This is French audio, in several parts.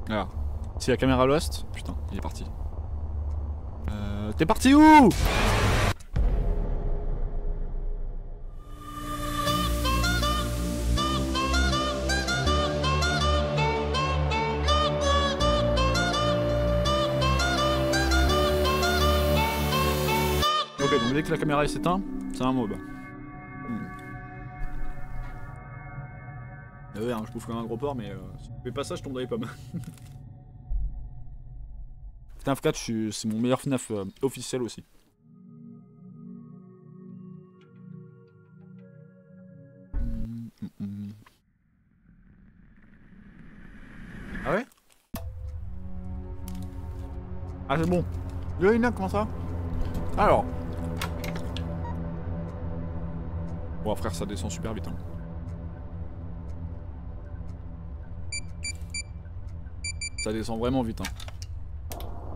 Alors, si la caméra lost, putain, il est parti. T'es parti où? Ok, donc dès que la caméra s'éteint, c'est un mob. Ouais, hein, je bouffe comme un gros porc, mais si je fais pas ça, je tombe dans les pommes. FNAF 4, c'est mon meilleur FNAF officiel aussi. Ah ouais? Ah c'est bon. Yo Ina, comment ça? Alors. Bon frère, ça descend super vite hein. Ça descend vraiment vite hein.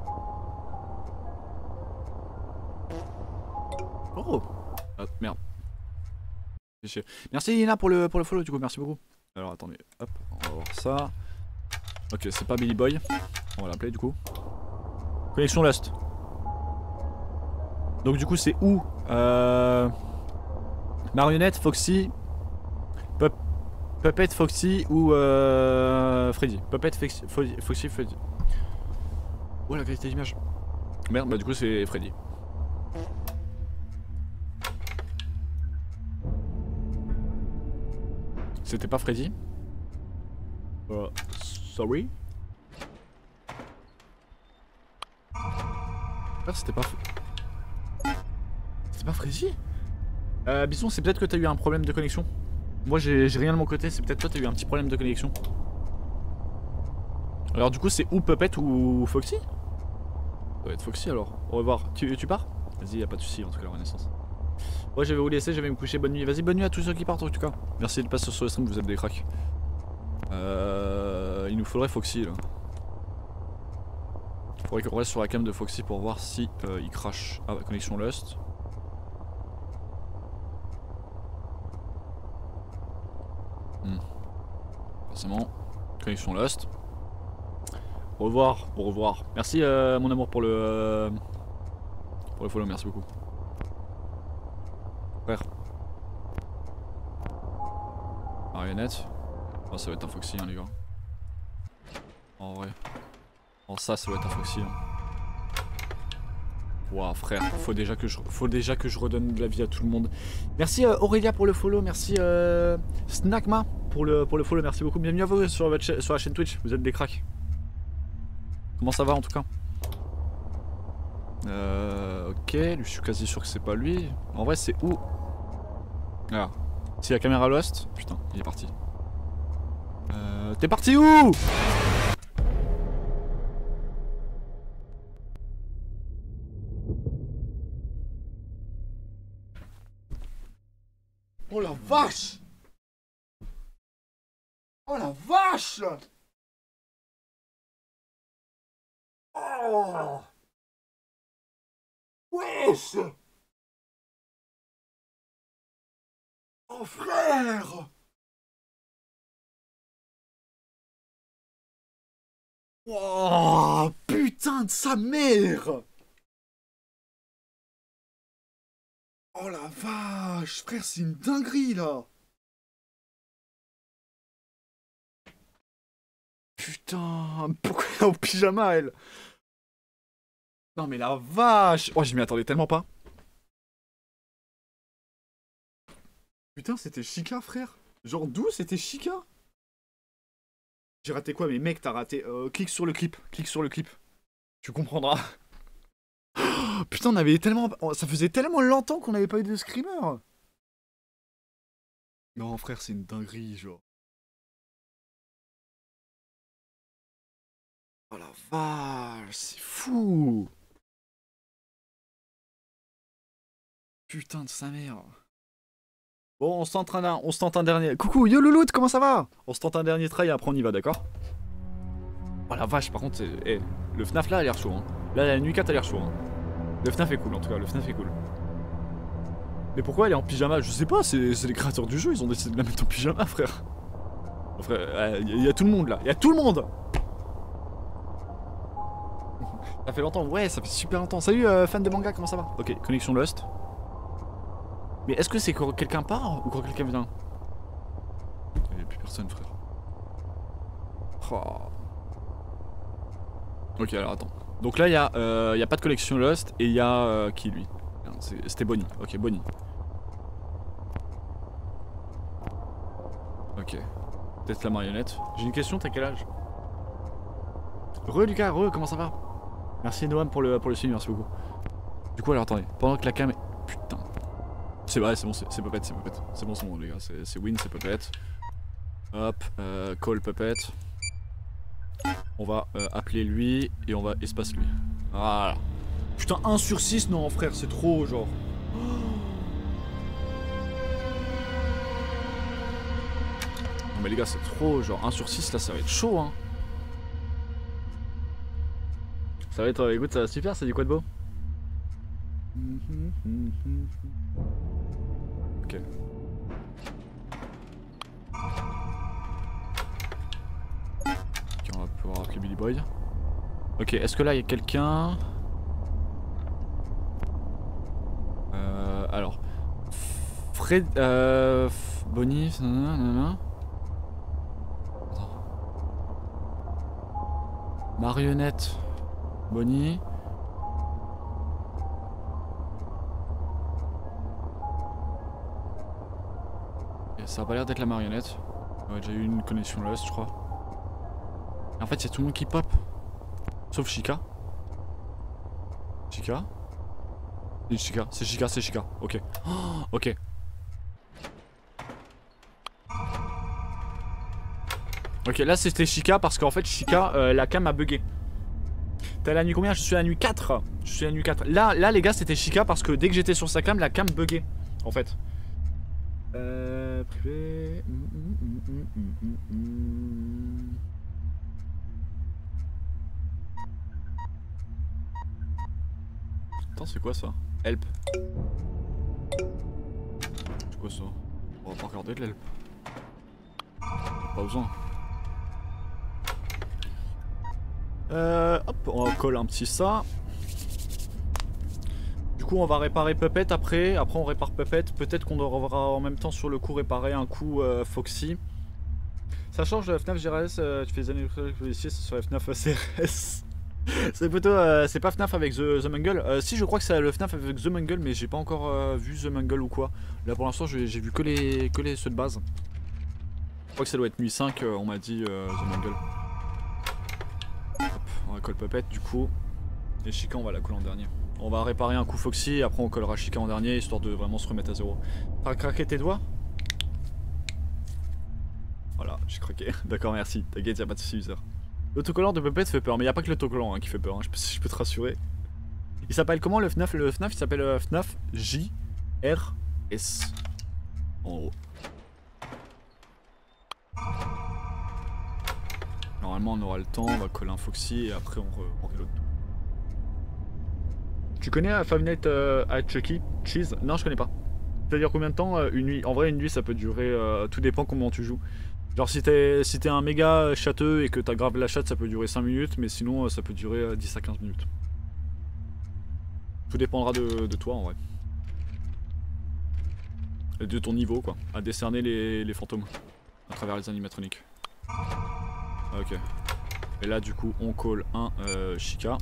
Oh! Ah, merde. Merci Ina pour le follow du coup, merci beaucoup. Alors attendez, hop, on va voir ça. Ok, c'est pas Billy Boy. On va l'appeler du coup. Connexion Lost. Donc du coup c'est où Marionnette, Foxy, Puppet, Foxy ou Freddy. Puppet, Foxy, Freddy. Oh la qualité d'image. Merde, bah du coup c'est Freddy. C'était pas Freddy? Sorry? C'était pas... C'était pas Freddy? Bisson, c'est peut-être que t'as eu un problème de connexion. Moi j'ai rien de mon côté, c'est peut-être toi t'as eu un petit problème de connexion. Alors du coup c'est ou Puppet ou Foxy? Ça doit être Foxy alors. Au revoir. Tu pars? Vas-y, y'a pas de soucis en tout cas la renaissance. Ouais, je vais vous laisser, je vais me coucher, bonne nuit. Vas-y, bonne nuit à tous ceux qui partent en tout cas. Merci de passer sur le stream, vous êtes des cracks. Il nous faudrait Foxy là. Faudrait qu'on reste sur la cam de Foxy pour voir si il crash. Ah, connexion Lost. Forcément, connexion Lost. Au revoir, au revoir. Merci mon amour pour le follow, merci beaucoup. Frère. Marionnette. Oh, ça va être un Foxy hein les gars. En vrai. Oh ça doit être un Foxy hein. Ouah frère, faut déjà que je redonne de la vie à tout le monde. Merci Aurélia pour le follow, merci Snackma pour le follow, merci beaucoup. Bienvenue à vous sur la chaîne Twitch, vous êtes des cracks. Comment ça va en tout cas? Ok, je suis quasi sûr que c'est pas lui. En vrai c'est où? Ah, si la caméra lost, putain, il est parti. T'es parti où? Oh la vache! Oh la vache! Oh! Wesh! Oh frère! Oh putain de sa mère! Oh la vache! Frère, c'est une dinguerie là! Putain, pourquoi elle est en pyjama elle? Non mais la vache! Oh, je m'y attendais tellement pas. Putain, c'était Chica, frère. Genre d'où c'était Chica? J'ai raté quoi? Mais mec, t'as raté. Clique sur le clip. Clique sur le clip. Tu comprendras. Oh, putain, on avait tellement. Ça faisait tellement longtemps qu'on n'avait pas eu de screamer. Non, frère, c'est une dinguerie, genre. Oh la vache, c'est fou. Putain de sa mère. Bon, on se tente un dernier. Coucou, yo Louloute, comment ça va? On se tente un dernier try et après on y va, d'accord? Oh la vache, par contre, le FNAF là a l'air chaud. Hein. Là, la nuit 4 a l'air chaud. Hein. Le FNAF est cool en tout cas, le FNAF est cool. Mais pourquoi elle est en pyjama? Je sais pas, c'est les créateurs du jeu, ils ont décidé de la mettre en pyjama, frère. Frère, il y a tout le monde là, il y a tout le monde! Ça fait longtemps, ouais, ça fait super longtemps. Salut fan de manga, comment ça va? Ok, connexion Lost. Mais est-ce que c'est quand quelqu'un part ou quand quelqu'un vient? Il n'y a plus personne, frère. Oh. Ok, alors attends. Donc là, il y a pas de connexion Lost et il y a qui lui? C'était Bonnie. Ok, Bonnie. Ok. Peut-être la marionnette. J'ai une question, t'as quel âge? Lucas, comment ça va? Merci Noam pour le suivi, merci beaucoup. Du coup, alors attendez, pendant que la cam est... Putain. C'est vrai, c'est bon, c'est Puppet, c'est Puppet. C'est bon, les gars, c'est win, c'est Puppet. Hop, call Puppet. On va appeler lui et on va espace lui. Voilà. Putain, 1 sur 6, non frère, c'est trop genre. Non mais les gars, c'est trop genre 1 sur 6 là, ça va être chaud hein. Ça va être, écoute, ça va super, c'est du quoi de beau? Ok. Ok, on va pouvoir appeler Billy Boy. Ok, est-ce que là il y a quelqu'un? Alors. Fred. Bonnie. Attends. Marionnette. Bonnie. Et ça a pas l'air d'être la marionnette. On a déjà eu une connexion Lost, je crois. Et en fait, il y a tout le monde qui pop. Sauf Chica. Chica? C'est Chica. Ok. Oh, ok. Ok, là c'était Chica parce qu'en fait, Chica, la cam a bugué. T'es à la nuit combien? Je suis à la nuit 4. Je suis à la nuit 4. Là les gars, c'était Chica parce que dès que j'étais sur sa cam, la cam buguait. En fait. Privé. Attends, c'est quoi ça? Help. C'est quoi ça? On va pas regarder de l'help. Pas besoin. Hop, on va coller un petit ça. Du coup, on va réparer Puppet après. Après, on répare Puppet. Peut-être qu'on devra en même temps sur le coup réparer un coup Foxy. Ça change de FNAF GRS. Tu fais des années ici, c'est sur FNAF CRS. C'est plutôt. C'est pas FNAF avec The Mungle. Si, je crois que c'est le FNAF avec The Mungle, mais j'ai pas encore vu The Mungle ou quoi. Là, pour l'instant, j'ai vu que les ceux de base. Je crois que ça doit être nuit 5, on m'a dit The Mungle. Hop, on va coller Puppet du coup. Et Chica, on va la coller en dernier. On va réparer un coup Foxy et après on collera Chica en dernier histoire de vraiment se remettre à zéro. T'as craqué tes doigts? Voilà, j'ai craqué. D'accord, merci. T'inquiète, y'a pas de soucis, user. L'autocollant de Puppet fait peur, mais y'a pas que l'autocollant hein, qui fait peur, hein. Je peux te rassurer. Il s'appelle comment le FNAF? Le FNAF il s'appelle FNAF JRS. En haut. Normalement on aura le temps, on va coller un Foxy et après on reload. Tu connais Five Nights at Chucky Cheese? Non, je connais pas. C'est-à-dire combien de temps une nuit? En vrai, une nuit ça peut durer, tout dépend comment tu joues. Genre si t'es un méga châteux et que t'as grave la chatte, ça peut durer 5 minutes, mais sinon ça peut durer 10 à 15 minutes. Tout dépendra de toi en vrai. Et de ton niveau quoi, à décerner les fantômes à travers les animatroniques. Ok. Et là du coup on call un Chica.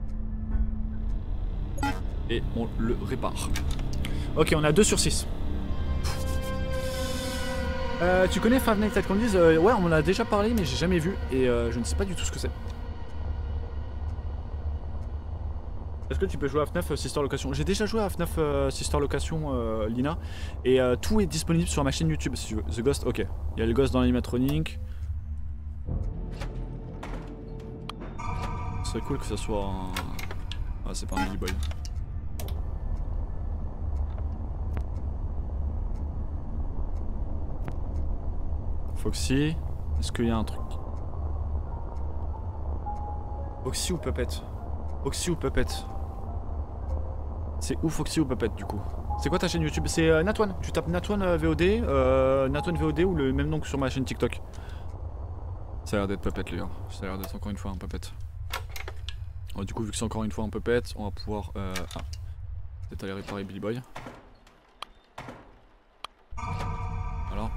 Et on le répare. Ok, on a 2 sur 6. Tu connais Five Nights at Candy's? Ouais, on en a déjà parlé, mais j'ai jamais vu. Et je ne sais pas du tout ce que c'est. Est-ce que tu peux jouer à FNAF Sister Location? J'ai déjà joué à FNAF Sister Location, Lina. Et tout est disponible sur ma chaîne YouTube si tu veux. The Ghost, ok. Il y a le Ghost dans l'animatronique. Ce serait cool que ça soit un... Ah, c'est pas un Billy Boy. Foxy, est-ce qu'il y a un truc? Foxy ou Puppet? Foxy ou Puppet? C'est où Foxy ou Puppet du coup? C'est quoi ta chaîne YouTube? C'est Nat1. Tu tapes Nat1 VOD, Nat1 VOD ou le même nom que sur ma chaîne TikTok. Ça a l'air d'être Puppet les gars. Ça a l'air d'être encore une fois un Puppet. Du coup vu que c'est encore une fois un peu pète, on va pouvoir peut-être aller réparer Billy Boy. Voilà.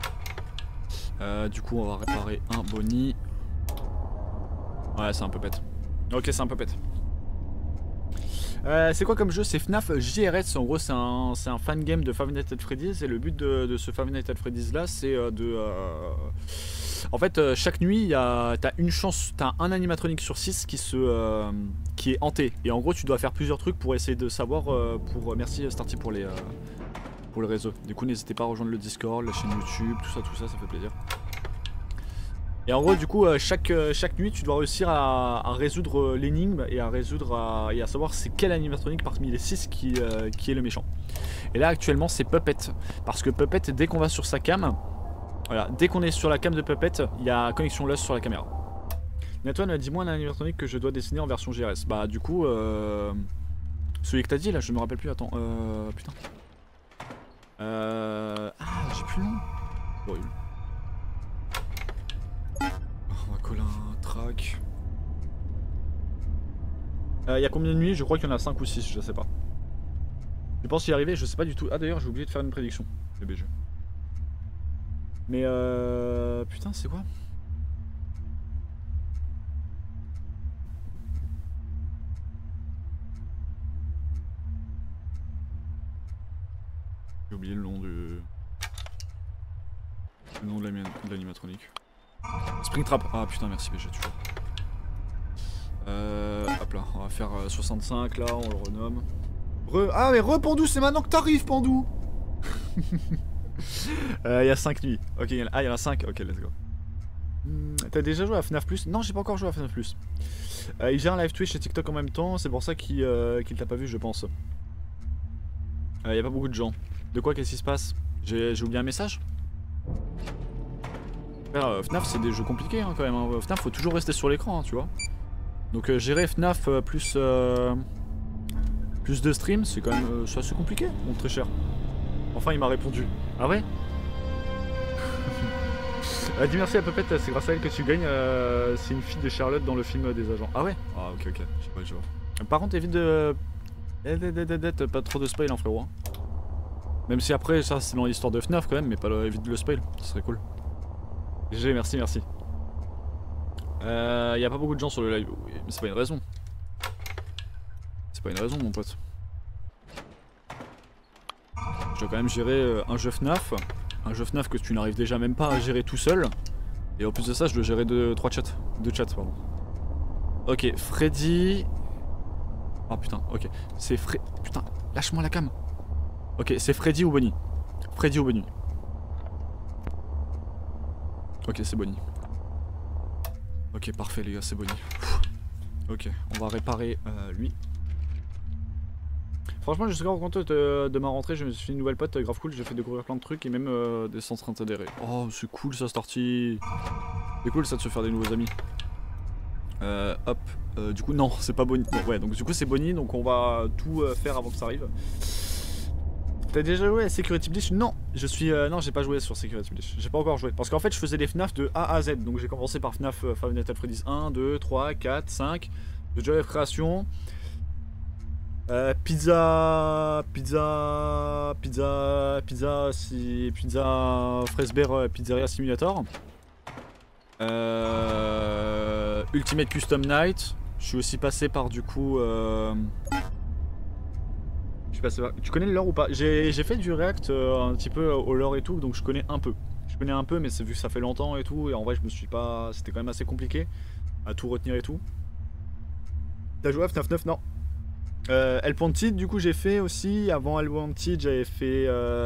Du coup on va réparer un Bonnie. Ouais c'est un peu pète. Ok c'est un peu pète. C'est quoi comme jeu? C'est FNAF JRS. En gros c'est un fan game de Five Nights at Freddy's. Et le but de ce Five Nights at Freddy's là c'est en fait chaque nuit t'as une chance, t'as un animatronique sur 6 qui est hanté. Et en gros tu dois faire plusieurs trucs pour essayer de savoir merci Starty pour le réseau. Du coup n'hésitez pas à rejoindre le Discord, la chaîne YouTube, tout ça fait plaisir. Et en gros du coup chaque nuit tu dois réussir à résoudre l'énigme et à savoir c'est quel animatronique parmi les 6 qui est le méchant. Et là actuellement c'est Puppet, parce que Puppet dès qu'on va sur sa cam, voilà, dès qu'on est sur la cam de Puppet, il y a connexion lost sur la caméra. Nathan, dis-moi un animatronique que je dois dessiner en version GRS. Bah du coup celui que t'as dit là, je me rappelle plus, attends, putain. Ah j'ai plus le nom. Horrible. On va coller un track. Il y a combien de nuits? Je crois qu'il y en a 5 ou 6, je sais pas. Je pense y arriver, je sais pas du tout. Ah d'ailleurs j'ai oublié de faire une prédiction. BBG. Mais putain c'est quoi? J'ai oublié le nom de l'animatronique. Springtrap. Ah putain merci BG toujours. Hop là, on va faire 65 là, on le renomme. Ah mais Pandou, c'est maintenant que t'arrives Pandou. Il y a 5 nuits. Ok, il y en a 5, ok let's go. T'as déjà joué à FNAF Plus? Non j'ai pas encore joué à FNAF Plus. Il gère un live Twitch et TikTok en même temps, c'est pour ça qu'il t'a pas vu je pense. Il y a pas beaucoup de gens. De quoi, qu'est-ce qui se passe? J'ai oublié un message? FNAF c'est des jeux compliqués hein, quand même, hein. FNAF faut toujours rester sur l'écran hein, tu vois. Donc gérer FNAF plus de stream c'est quand même assez compliqué, mon très cher. Enfin il m'a répondu. Ah ouais? Dis merci à Puppet, c'est grâce à elle que tu gagnes, c'est une fille de Charlotte dans le film des agents. Ah ouais? Ah ok, je sais pas, je vois. Par contre évite de... pas trop de spoil hein frérot. Même si après ça c'est dans l'histoire de FNAF quand même, mais pas évite de le spoil, ce serait cool. GG, merci. Y a pas beaucoup de gens sur le live, oui, mais c'est pas une raison. C'est pas une raison mon pote. Je dois quand même gérer un jeu FNAF que tu n'arrives déjà même pas à gérer tout seul. Et en plus de ça je dois gérer 2 chats pardon. Ok, Freddy... Oh putain, ok. C'est Putain, lâche-moi la cam. Ok, c'est Freddy ou Bonnie. Ok, c'est Bonnie. Ok, parfait les gars, c'est Bonnie. Ok, on va réparer lui. Franchement, je suis grave content de ma rentrée, je me suis fait une nouvelle pote grave cool, j'ai fait découvrir plein de trucs et même des centres d'adhérer. Oh, c'est cool ça, Starty. C'est cool ça de se faire des nouveaux amis. Hop, du coup, non, c'est pas Bonnie. Ouais, donc du coup, c'est Bonnie, donc on va tout faire avant que ça arrive. T'as déjà joué à Security Bleach? Non, non, j'ai pas joué sur Security Bleach. J'ai pas encore joué. Parce qu'en fait, je faisais des FNAF de A à Z. Donc j'ai commencé par FNAF Five Nights at Freddy's 1, 2, 3, 4, 5. J'ai déjà fait création. Pizza Fresbear Pizzeria Simulator. Ultimate Custom Night. Je suis aussi passé par du coup. Tu connais le lore ou pas? J'ai fait du react un petit peu au lore et tout, donc je connais un peu. Mais c'est vu que ça fait longtemps et tout, et en vrai je me suis pas. C'était quand même assez compliqué à tout retenir et tout. T'as joué à FNAF 9? Non. El Wanted du coup j'ai fait aussi. Avant El Wanted j'avais fait.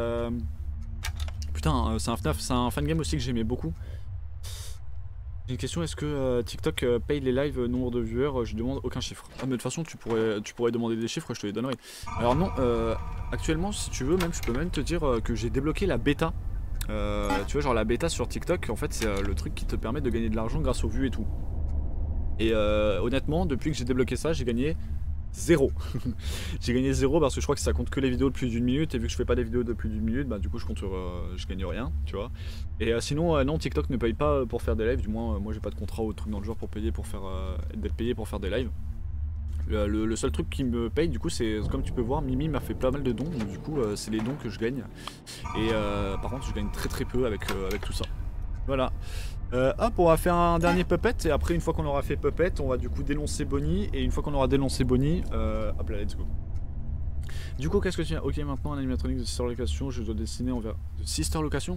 Putain, c'est un fan game aussi que j'aimais beaucoup. J'ai une question, est-ce que TikTok paye les lives nombre de viewers? Je demande aucun chiffre. Ah mais de toute façon tu pourrais demander des chiffres, je te les donnerai. Alors non, actuellement si tu veux même, je peux même te dire que j'ai débloqué la bêta. Tu vois genre la bêta sur TikTok, en fait c'est le truc qui te permet de gagner de l'argent grâce aux vues et tout. Et honnêtement, depuis que j'ai débloqué ça, j'ai gagné 0. J'ai gagné 0 parce que je crois que ça compte que les vidéos de plus d'une minute, et vu que je fais pas des vidéos de plus d'une minute, bah du coup je gagne rien, tu vois. Et sinon non, TikTok ne paye pas pour faire des lives, du moins moi j'ai pas de contrat ou de truc dans le genre pour payer d'être payé pour faire des lives. Le seul truc qui me paye, du coup, c'est comme tu peux voir, Mimi m'a fait pas mal de dons, donc du coup, c'est les dons que je gagne. Et par contre, je gagne très peu avec tout ça. Voilà. Hop, on va faire un dernier puppet, et après, une fois qu'on aura fait puppet, on va du coup dénoncer Bonnie, et une fois qu'on aura dénoncé Bonnie, hop là, let's go. Du coup, qu'est-ce que tu as? Ok, maintenant, un animatronique de Sister Location, je dois dessiner envers... De Sister Location?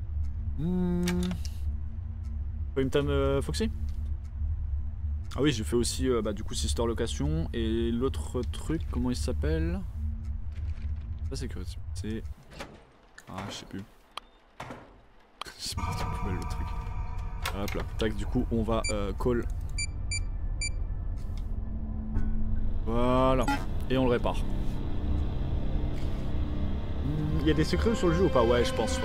Une Time Foxy? Ah oui, j'ai fait aussi du coup Sister Location et l'autre truc, comment il s'appelle? Ça c'est curieux. C'est... Ah, je sais plus. J'ai mis dans la poubelle le truc. Hop là, tac, du coup on va call. Voilà. Et on le répare. Il y a des secrets sur le jeu ou pas? Ouais, je pense.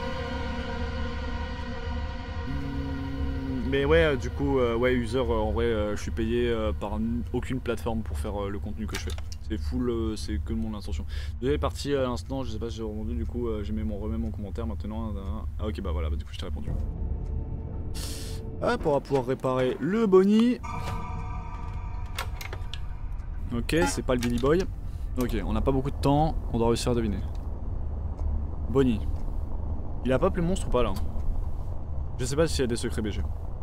Mais ouais, du coup, ouais, user, en vrai, je suis payé par aucune plateforme pour faire le contenu que je fais. C'est full, c'est que mon intention. Désolé, parti à l'instant, je sais pas si j'ai rebondi, du coup, remets mon commentaire maintenant. Ah ok, bah voilà, du coup, je t'ai répondu. Hop, on va pouvoir réparer le Bonnie. Ok, c'est pas le Billy Boy. Ok, on n'a pas beaucoup de temps, on doit réussir à deviner. Bonnie. Il a pas appelé monstre ou pas là? Je sais pas s'il y a des secrets BG.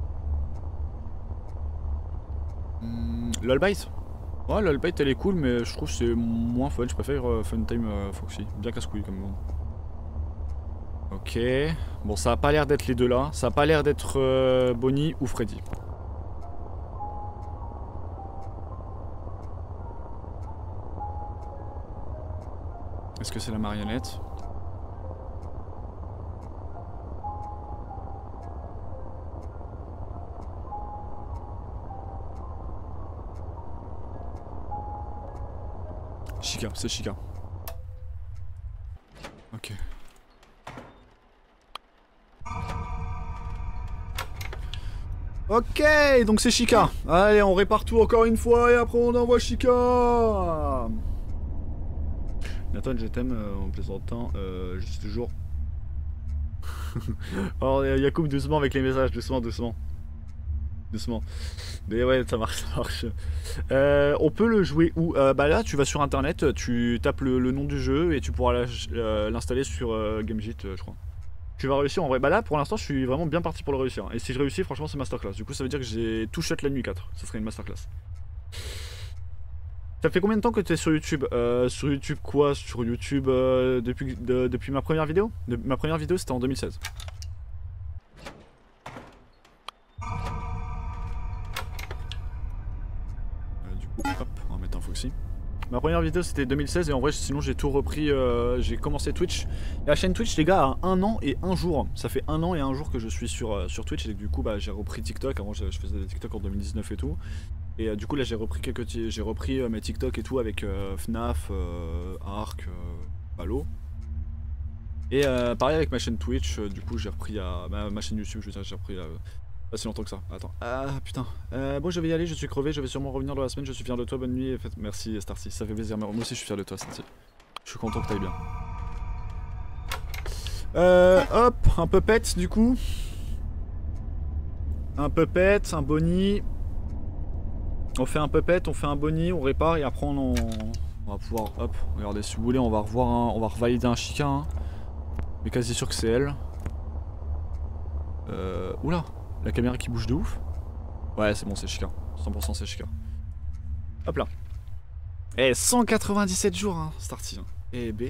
Lullbite? Ouais, Lullbite elle est cool, mais je trouve que c'est moins fun. Je préfère Funtime Foxy. Bien casse-couille comme monde. Ok. Bon, ça a pas l'air d'être les deux là. Ça a pas l'air d'être Bonnie ou Freddy. Est-ce que c'est la marionnette? Chica, c'est Chica. Ok. Ok, donc c'est Chica. Allez, on répare tout encore une fois et après on envoie Chica. Nathan, je t'aime en plaisantant. Je suis toujours... Alors, Yacoub, doucement avec les messages, doucement. Mais ouais, ça marche. On peut le jouer où? Bah là, tu vas sur internet, tu tapes le nom du jeu et tu pourras l'installer sur GameJit, je crois. Tu vas réussir en vrai. Bah là, pour l'instant, je suis vraiment bien parti pour le réussir. Et si je réussis, franchement, c'est masterclass. Du coup, ça veut dire que j'ai tout shot la nuit 4. Ça serait une masterclass. Ça fait combien de temps que tu es sur YouTube? Sur YouTube quoi? Sur YouTube depuis ma première vidéo? Ma première vidéo, c'était en 2016. Hop, on va mettre un Foxy. Ma première vidéo c'était 2016 et en vrai sinon j'ai tout repris, j'ai commencé Twitch. La chaîne Twitch les gars a 1 an et 1 jour. Ça fait 1 an et 1 jour que je suis sur Twitch et du coup bah, j'ai repris TikTok. Avant je faisais des TikTok en 2019 et tout. Et du coup là j'ai repris mes TikTok et tout avec FNAF, Arc, Halo. Et pareil avec ma chaîne Twitch, du coup j'ai repris ma chaîne YouTube, je veux dire j'ai repris pas si longtemps que ça. Attends. Ah putain. Bon, je vais y aller, je suis crevé, je vais sûrement revenir dans la semaine, je suis fier de toi, bonne nuit. Et merci Starcy, ça fait plaisir. Moi aussi je suis fier de toi, Starcy. Je suis content que t'ailles bien. Hop, un puppet du coup. Un puppet, un Bonnie. On fait un puppet, on fait un Bonnie, on répare et après on va pouvoir. Hop, regardez, si vous voulez, on va revoir on va revalider un Chica. Hein. Mais quasi sûr que c'est elle. Oula! La caméra qui bouge de ouf. Ouais, c'est bon, c'est Chica. 100% c'est Chica. Hop là. Eh, 197 jours, hein, Starty. Et B.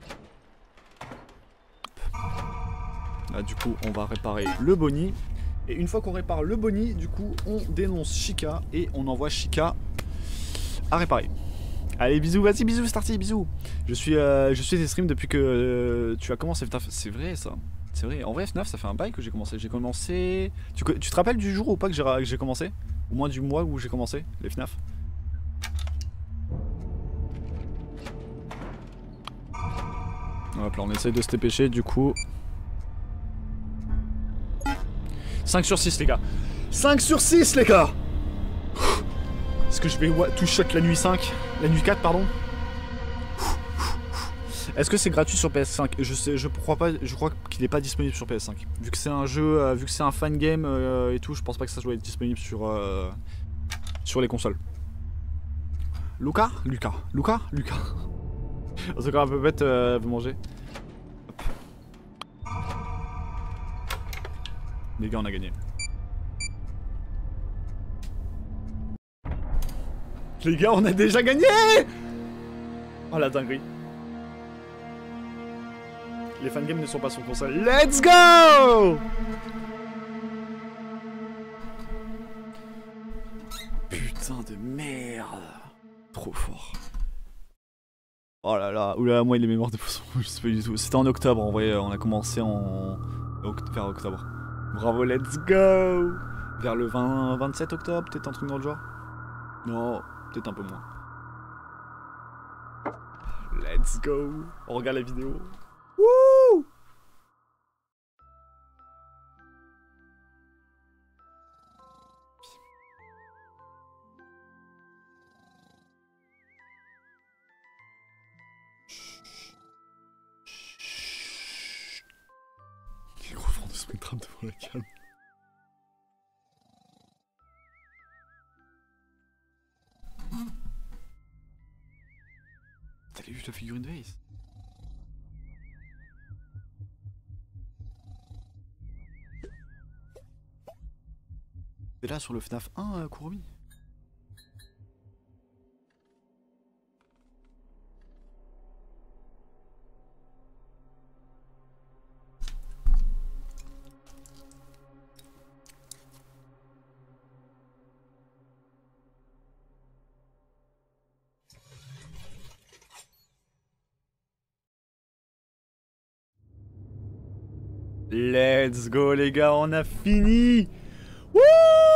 Là, du coup, on va réparer le Bonnie. Et une fois qu'on répare le Bonnie, du coup, on dénonce Chica et on envoie Chica à réparer. Allez, bisous, vas-y, bisous, Starty, bisous. Je suis tes streams depuis que tu as commencé. C'est vrai, ça. C'est vrai, en vrai FNAF ça fait un bail que j'ai commencé. J'ai commencé... Tu te rappelles du jour ou pas que j'ai commencé? Au moins du mois où j'ai commencé les FNAF? Hop là on essaye de se dépêcher du coup. 5 sur 6 les gars. 5 sur 6 les gars. Est-ce que je vais tout shot la nuit 5? La nuit 4 pardon. Est-ce que c'est gratuit sur PS5? Je crois pas, je crois qu'il n'est pas disponible sur PS5. Vu que c'est un jeu, vu que c'est un fan game et tout, je pense pas que ça doit être disponible sur les consoles. Lucas. En tout cas, un peu bête, vous mangez. Hop. Les gars, on a gagné. Les gars, on a déjà gagné! Oh la dinguerie. Les fangames ne sont pas sur console. Let's go! Putain de merde. Trop fort. Oh là là. Oula, moi il est mémoire de poisson. Je sais pas du tout. C'était en octobre en vrai. On a commencé vers octobre. Bravo, let's go! Vers le 27 octobre, peut-être un truc dans le genre? Non, peut-être un peu moins. Let's go! On regarde la vidéo. Wouh! Les gros francs de Springtrap devant la cam. T'as vu la figurine de Ace? T'es là sur le FNAF 1, Kuromi? Let's go les gars, on a fini! Wouh!